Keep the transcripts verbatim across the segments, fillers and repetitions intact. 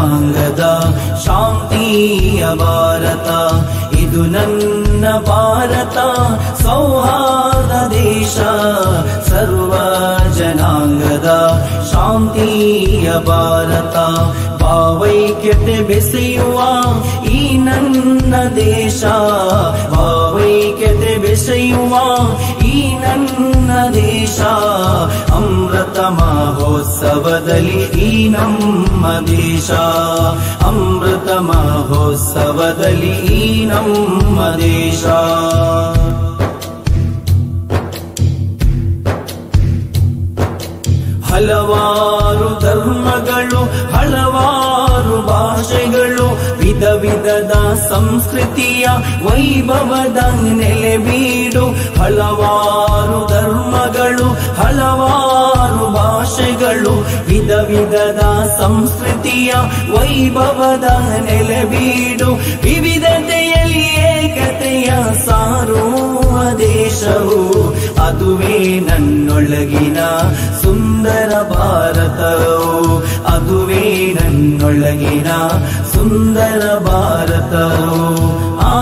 ಜನಾಂಗದ ಶಾಂತಿಯ ಭಾರತ ಇದು ನನ್ನ ಭಾರತ ಸೌಹಾರ್ದ ದೇಶ ಸರ್ವ ಜನಾಂಗದ ಶಾಂತಿಯ ಭಾರತ ಭಾವೈಕ್ಯತೆ ಬೆಸೆಯುವ ಈ ನನ್ನ ದೇಶ ಭಾವೈಕ್ಯತೆ ಬೆಸೆಯುವ ಈ ನನ್ನ ದೇಶ ಅಮೃತ ಮಹೋತ್ಸವದಲ್ಲಿ ಈ ನಮ್ಮ ದೇಶ ಅಮೃತ ಮಹೋತ್ಸವದಲ್ಲಿ ಈ ನಮ್ಮ ದೇಶ ಹಲವಾರು ಧರ್ಮಗಳು ಹಲವಾರು ಭಾಷೆಗಳು ವಿಧ ವಿಧದ ಸಂಸ್ಕೃತಿಯ ವೈಭವದ ನೆಲೆಬೀಡು ಹಲವಾರು ಧರ್ಮಗಳು ಹಲವಾರು ಭಾಷೆಗಳು ವಿಧ ವಿಧದ ಸಂಸ್ಕೃತಿಯ ವೈಭವದ ನೆಲೆಬೀಡು ವಿವಿಧತೆಯಲ್ಲಿ ಏಕತೆಯ ಸಾರುವ ದೇಶವು ಅದುವೇ ನನ್ನೊಳಗಿನ ಸುಂದರ ಭಾರತವು ಅದುವೇ ನನ್ನೊಳಗಿನ ಸುಂದರ ಭಾರತವು ಆ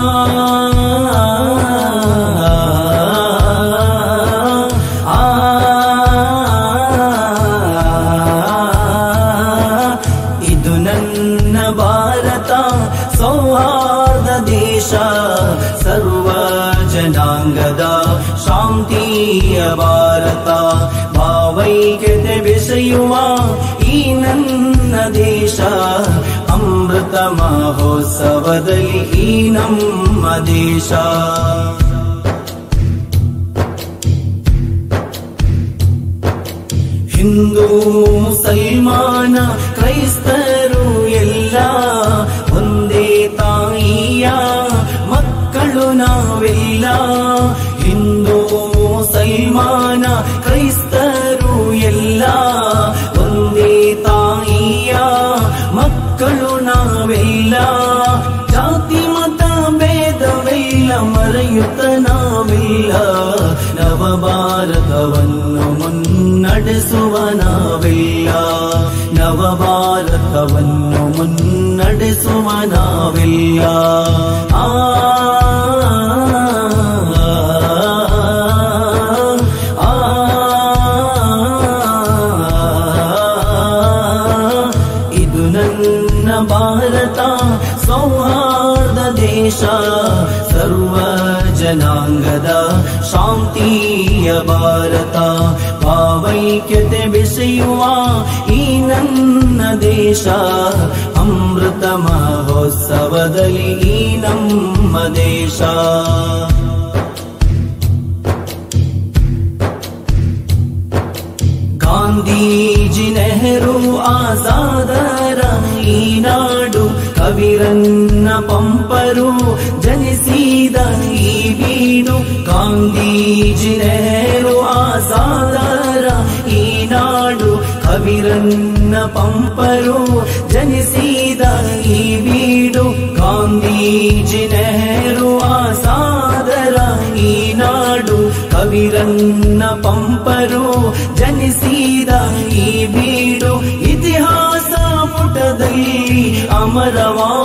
ಇದು ನನ್ನ ಭಾರತ ಸೌಹಾರ್ದ ದೇಶ ಸರ್ವ ಜನಾಂಗದ ಶಾಂತಿಯ ಭಾರತ ಭಾವೈಕ್ಯತೆ ಬೆಸೆಯುವ ಈ ನನ್ನ ದೇಶ ಅಮೃತ ಮಹೋತ್ಸವದಲ್ಲಿ ಈ ನಮ್ಮ ದೇಶ ಹಿಂದೂ ಮುಸಲ್ಮಾನ ಕ್ರೈಸ್ತರು ಎಲ್ಲ ಒಂದೇ ತಾಯಿಯ ಮಕ್ಕಳು ನಾವೆಲ್ಲ ಹಿಂದೂ ಮುಸಲ್ಮಾನ ಕ್ರೈಸ್ತರು ಎಲ್ಲ ಒಂದೇ ತಾಯಿಯ ಮಕ್ಕಳು ನಾವೆಲ್ಲ ಜಾತಿ ಮತ ಭೇದವೆಲ್ಲ ಮರೆಯುತ್ತ ನಾವೆಲ್ಲ ನವ ಭಾರತವನ್ನು ಮುನ್ನಡೆಸುವ ನಾವೆಲ್ಲ ನವ ಭಾರತವನ್ನು ಮುನ್ನಡೆಸುವ ನಾವೆಲ್ಲ ಆ ಇದು ನನ್ನ ಭಾರತ ಸೌಹಾರ್ದ ದೇಶ ಸರ್ವ ಜನಾಂಗದ ಶಾಂತಿಯ ಭಾರತ ಭಾವೈಕ್ಯತೆ ಬೆಸೆಯುವ ಈ ನನ್ನ ದೇಶ ಅಮೃತ ಮಹೋತ್ಸವದಲ್ಲಿ ಈ ನಮ್ಮ ದೇಶ ಗಾಂಧೀಜಿ ನೆಹರು ಆಜಾದರ ಈ ನಾಡು ಕವಿರನ್ನ ಪಂಪರು ಜನಿಸಿದ ಈ ಬೀಡು ಗಾಂಧೀಜಿ ನೆಹರು ಆಜಾದರ ಈ ನಾಡು ಕವಿರನ್ನ ಪಂಪರು ಜನಿಸಿದ ಈ ಬೀಡು ಗಾಂಧೀಜಿ ನೆಹರು ಆಜಾದರ ಈ ನಾಡು ಕವಿರನ್ನ ಪಂಪರು ಜನಿಸಿದ ಈ ಬೀಡು ಇತಿಹಾಸ ಪುಟದಲ್ಲಿ ಅಮರವಾ